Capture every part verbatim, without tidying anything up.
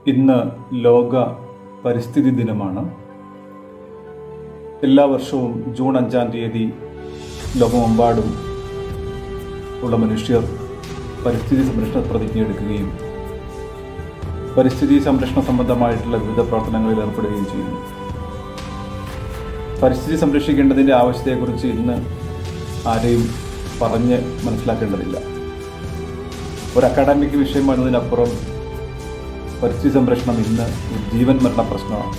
ഇന്ന് ലോക പരിസ്ഥിതി ദിനമാണ്. എല്ലാ വർഷവും ജൂൺ അഞ്ചാം തീയതി ലോകമെമ്പാടും ഉള്ള മനുഷ്യർ പരിസ്ഥിതി സംരക്ഷണ പ്രതിജ്ഞ എടുക്കുകയും പരിസ്ഥിതി സംരക്ഷണ സംബന്ധമായിട്ടുള്ള വിവിധ പ്രവർത്തനങ്ങളിൽ ഏർപ്പെടുകയും ചെയ്യുന്നു. പരിസ്ഥിതി സംരക്ഷിക്കേണ്ടതിൻ്റെ ആവശ്യത്തെക്കുറിച്ച് ഇന്ന് ആരെയും പറഞ്ഞ് മനസ്സിലാക്കേണ്ടതില്ല. ഒരു അക്കാഡമിക് വിഷയം എന്നതിനപ്പുറം പരിസ്ഥിതി സംരക്ഷണം ഇന്ന് ജീവൻ മരണ പ്രശ്നമാണ്.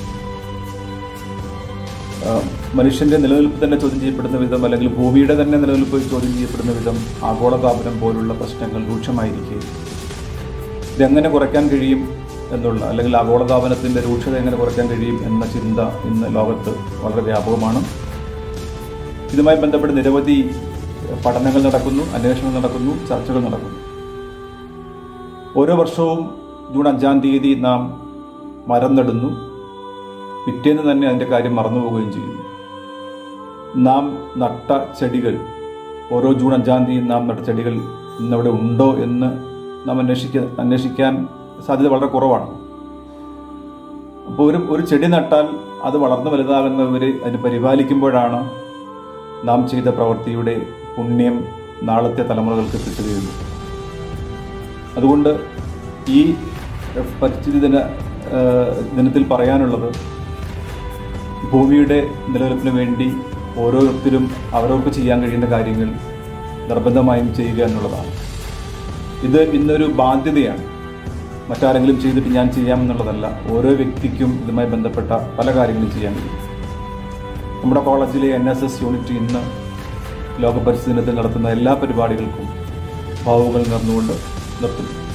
മനുഷ്യൻ്റെ നിലനിൽപ്പ് തന്നെ ചോദ്യം ചെയ്യപ്പെടുന്ന വിധം, അല്ലെങ്കിൽ ഭൂമിയുടെ തന്നെ നിലനിൽപ്പ് ചോദ്യം ചെയ്യപ്പെടുന്ന വിധം ആഗോളതാപനം പോലുള്ള പ്രശ്നങ്ങൾ രൂക്ഷമായിരിക്കും. ഇതെങ്ങനെ കുറയ്ക്കാൻ കഴിയും എന്നുള്ള, അല്ലെങ്കിൽ ആഗോളതാപനത്തിൻ്റെ രൂക്ഷത എങ്ങനെ കുറയ്ക്കാൻ കഴിയും എന്ന ചിന്ത ഇന്ന് ലോകത്ത് വളരെ വ്യാപകമാണ്. ഇതുമായി ബന്ധപ്പെട്ട് നിരവധി പഠനങ്ങൾ നടക്കുന്നു, അന്വേഷണങ്ങൾ നടക്കുന്നു, ചർച്ചകൾ നടക്കുന്നു. ഓരോ വർഷവും ജൂൺ അഞ്ചാം തീയതി നാം മരം നടുന്നു. പിറ്റേന്ന് തന്നെ അതിൻ്റെ കാര്യം മറന്നുപോവുകയും ചെയ്യുന്നു. നാം നട്ട ചെടികൾ, ഓരോ ജൂൺ അഞ്ചാം തീയതി നാം നട്ട ചെടികൾ ഇന്നവിടെ ഉണ്ടോ എന്ന് നാം അന്വേഷിക്കാൻ അന്വേഷിക്കാൻ സാധ്യത വളരെ കുറവാണ്. അപ്പോൾ ഒരു ഒരു ചെടി നട്ടാൽ അത് വളർന്നു വലുതാകുന്നവർ അതിന് പരിപാലിക്കുമ്പോഴാണ് നാം ചെയ്ത പ്രവൃത്തിയുടെ പുണ്യം നാളത്തെ തലമുറകൾക്ക് കിട്ടുകയുള്ളൂ. അതുകൊണ്ട് ഈ പരിസ്ഥിതി ദിന ദിനത്തിൽ പറയാനുള്ളത്, ഭൂമിയുടെ നിലനിൽപ്പിന് വേണ്ടി ഓരോരുത്തരും അവരവർക്ക് ചെയ്യാൻ കഴിയുന്ന കാര്യങ്ങൾ നിർബന്ധമായും ചെയ്യുക എന്നുള്ളതാണ്. ഇത് ഇന്നൊരു ബാധ്യതയാണ്. മറ്റാരെങ്കിലും ചെയ്തിട്ട് ഞാൻ ചെയ്യാമെന്നുള്ളതല്ല. ഓരോ വ്യക്തിക്കും ഇതുമായി ബന്ധപ്പെട്ട പല കാര്യങ്ങളും ചെയ്യാൻ കഴിയും. നമ്മുടെ കോളേജിലെ എൻ എസ് എസ് യൂണിറ്റ് ഇന്ന് ലോക പരിസ്ഥിതി ദിനത്തിൽ നടത്തുന്ന എല്ലാ പരിപാടികൾക്കും ഭാവുകൾ നേർന്നുകൊണ്ട് നിർത്തുന്നു.